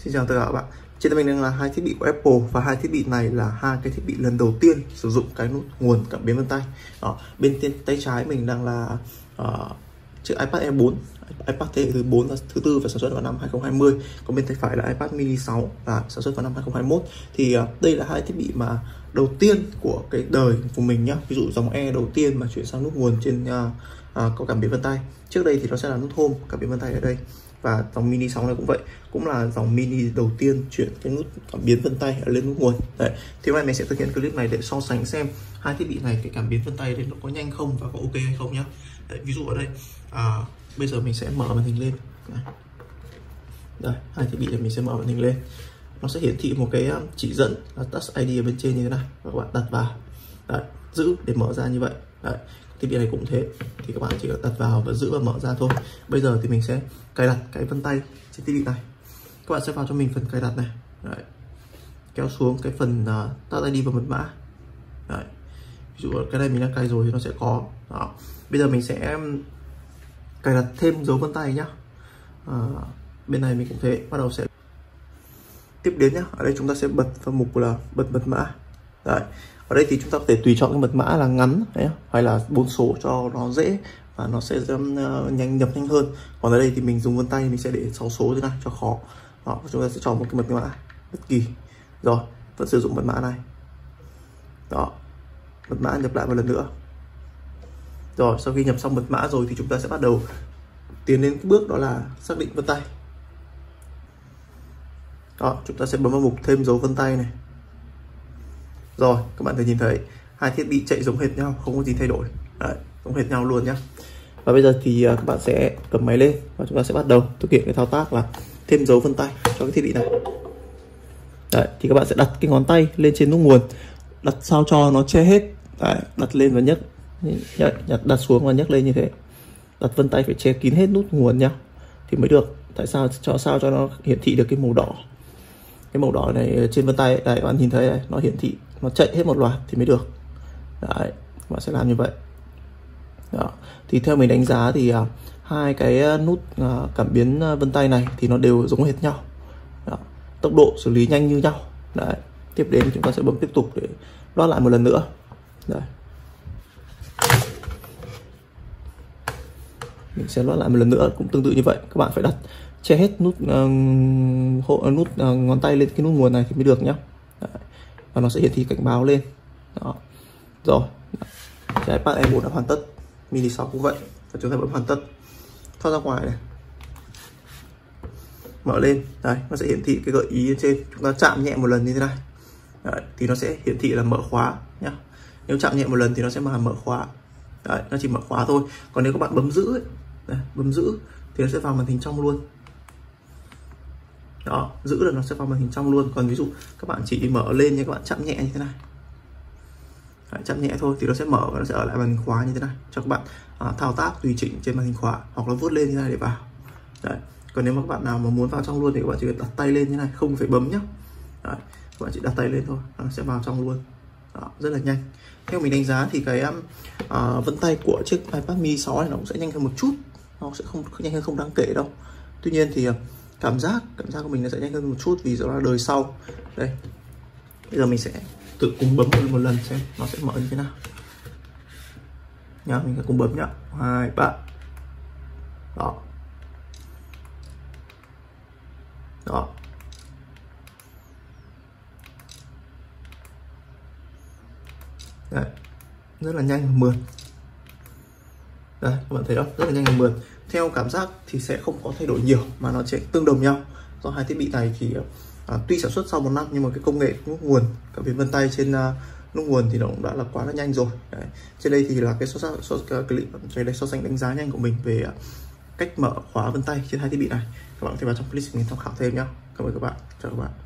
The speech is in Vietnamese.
Xin chào tất cả các bạn. Trên tay mình đang là hai thiết bị của Apple và hai thiết bị này là hai cái thiết bị lần đầu tiên sử dụng cái nút nguồn cảm biến vân tay. Đó, bên tay trái mình đang là chiếc iPad Air 4, iPad thế hệ thứ 4 và thứ tư và sản xuất vào năm 2020. Còn bên tay phải là iPad mini 6 và sản xuất vào năm 2021. Thì đây là hai thiết bị mà đầu tiên của cái đời của mình nhá. Ví dụ dòng Air đầu tiên mà chuyển sang nút nguồn trên có cảm biến vân tay. Trước đây thì nó sẽ là nút Home, cảm biến vân tay ở đây. Và dòng mini 6 này cũng vậy, cũng là dòng mini đầu tiên chuyển cái nút cảm biến vân tay ở lên nút nguồn. Đấy, thì hôm nay mình sẽ thực hiện clip này để so sánh xem hai thiết bị này cái cảm biến vân tay đấy nó có nhanh không và có ok hay không nhá. Đấy, ví dụ ở đây bây giờ mình sẽ mở màn hình lên. Đây, hai thiết bị này mình sẽ mở màn hình lên, nó sẽ hiển thị một cái chỉ dẫn là Touch ID ở bên trên như thế này và các bạn đặt vào. Đấy, giữ để mở ra như vậy. Đấy, thiết bị này cũng thế, thì các bạn chỉ cần đặt vào và giữ và mở ra thôi. Bây giờ thì mình sẽ cài đặt cái vân tay trên thiết bị này. Các bạn sẽ vào cho mình phần cài đặt này. Đấy, kéo xuống cái phần Touch ID và mật mã. Đấy, ví dụ cái này mình đã cài rồi thì nó sẽ có. Đó, bây giờ mình sẽ cài đặt thêm dấu vân tay nhá. Bên này mình cũng thế, bắt đầu sẽ tiếp đến nhá. Ở đây chúng ta sẽ bật vào mục là bật mật mã. Đấy, ở đây thì chúng ta có thể tùy chọn cái mật mã là ngắn đấy, hay là 4 số cho nó dễ và nó sẽ nhập nhanh hơn. Còn ở đây thì mình dùng vân tay mình sẽ để 6 số thế này cho khó. Đó, chúng ta sẽ chọn một cái mật mã bất kỳ. Rồi, vẫn sử dụng mật mã này. Đó, mật mã nhập lại một lần nữa. Rồi, sau khi nhập xong mật mã rồi thì chúng ta sẽ bắt đầu tiến đến cái bước đó là xác định vân tay. Đó, chúng ta sẽ bấm vào mục thêm dấu vân tay này. Rồi, các bạn thể nhìn thấy hai thiết bị chạy giống hệt nhau, không có gì thay đổi. Đấy, giống hệt nhau luôn nhá. Và bây giờ thì các bạn sẽ cầm máy lên và chúng ta sẽ bắt đầu thực hiện cái thao tác là thêm dấu vân tay cho cái thiết bị này. Đấy, thì các bạn sẽ đặt cái ngón tay lên trên nút nguồn, đặt sao cho nó che hết. Đấy, đặt lên và nhấc, đặt xuống và nhấc lên như thế. Đặt vân tay phải che kín hết nút nguồn nhá thì mới được. Tại sao? Sao cho nó hiển thị được cái màu đỏ. Cái màu đỏ này trên vân tay đây, các bạn nhìn thấy này, nó hiển thị, nó chạy hết một loạt thì mới được. Đấy, các bạn sẽ làm như vậy. Đó, thì theo mình đánh giá thì hai cái nút cảm biến vân tay này thì nó đều giống hệt nhau. Đó, tốc độ xử lý nhanh như nhau. Đấy, tiếp đến chúng ta sẽ bấm tiếp tục để loát lại một lần nữa. Đây, mình sẽ loát lại một lần nữa cũng tương tự như vậy. Các bạn phải đặt che hết nút ngón tay lên cái nút nguồn này thì mới được nhá. Đấy, và nó sẽ hiển thị cảnh báo lên. Đó, rồi cái iPad Air 4 đã hoàn tất, mini 6 cũng vậy, và chúng ta bấm hoàn tất, thoát ra ngoài này, mở lên. Đây, nó sẽ hiển thị cái gợi ý ở trên, chúng ta chạm nhẹ một lần như thế này. Đấy, thì nó sẽ hiển thị là mở khóa nhá. Nếu chạm nhẹ một lần thì nó sẽ mở khóa. Đấy, nó chỉ mở khóa thôi. Còn nếu các bạn bấm giữ ấy, đây, bấm giữ thì nó sẽ vào màn hình trong luôn. Đó, giữ là nó sẽ vào màn hình trong luôn. Còn ví dụ các bạn chỉ mở lên nhưng các bạn chạm nhẹ như thế này. Đấy, chạm nhẹ thôi thì nó sẽ mở và nó sẽ ở lại màn hình khóa như thế này cho các bạn thao tác tùy chỉnh trên màn hình khóa, hoặc là vuốt lên như thế này để vào. Đấy, còn nếu mà các bạn nào mà muốn vào trong luôn thì các bạn chỉ cần đặt tay lên như này, không phải bấm nhá. Đấy, các bạn chỉ đặt tay lên thôi, nó sẽ vào trong luôn. Đó, rất là nhanh. Theo mình đánh giá thì cái vân tay của chiếc iPad mini 6 này nó cũng sẽ nhanh hơn một chút, nó sẽ không nhanh hơn không đáng kể đâu. Tuy nhiên thì cảm giác của mình nó sẽ nhanh hơn một chút vì đó là đời sau. Đây, bây giờ mình sẽ tự cùng bấm một lần xem nó sẽ mở như thế nào nhá. Mình sẽ cùng bấm nhá, 2, 3. Đó, đó, đấy, rất là nhanh, mượt. Đây, các bạn thấy không, rất là nhanh và mượt. Theo cảm giác thì sẽ không có thay đổi nhiều mà nó sẽ tương đồng nhau. Do hai thiết bị này thì tuy sản xuất sau 1 năm nhưng mà cái công nghệ nút nguồn cảm biến vân tay trên nút nguồn thì nó cũng đã là quá là nhanh rồi. Đấy, trên đây thì là cái clip so sánh đánh giá nhanh của mình về cách mở khóa vân tay trên hai thiết bị này. Các bạn có thể vào trong clip mình tham khảo thêm nhé. Cảm ơn các bạn, chào các bạn.